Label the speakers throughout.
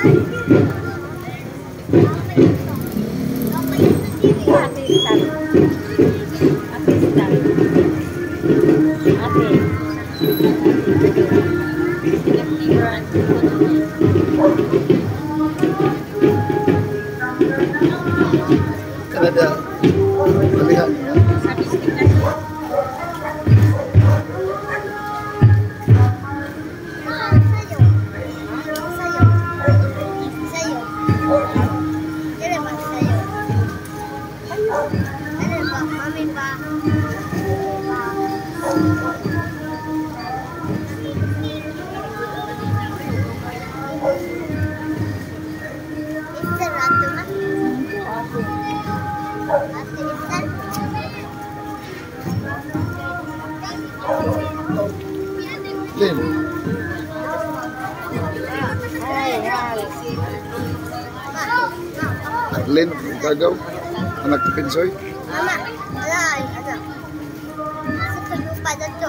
Speaker 1: Kanada. Malihan. Lin. Lin, kagaw. Anak ni Pinsoy.
Speaker 2: Mama, alay, anak. Sa lupa dito.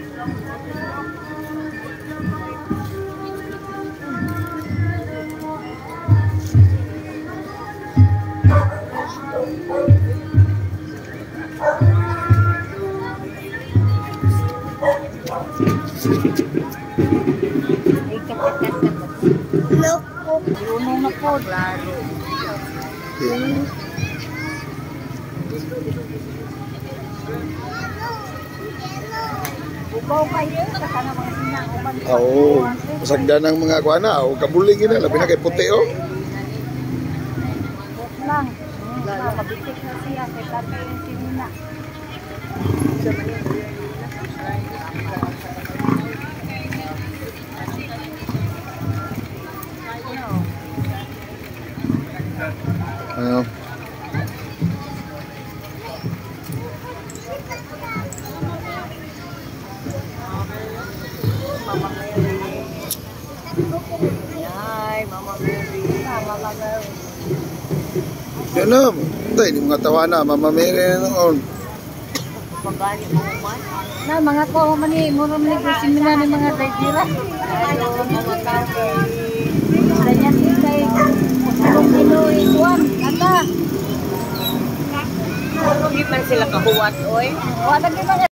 Speaker 2: Loko. Yunong na po. Lalo. Ubaw kayo. Saka na mga sinang.
Speaker 1: Oo. Masagdan ng mga kuana. O kabuling yun. Labi na kay puti o.
Speaker 2: Lang. Mabitik na siya. Kaya tatay yung sinina. Mama Mary. Mama Mary.
Speaker 1: Yan na. Hindi mga tawa na. Mama Mary na noon.
Speaker 2: Pagani mo man. Na mga ko mani muro man ni seminar ni mga daydira. Ayo mga kafe. Kanya kay kung Pinoy tuwan ata. Hindi man sila kahuwat oy. Wala gyud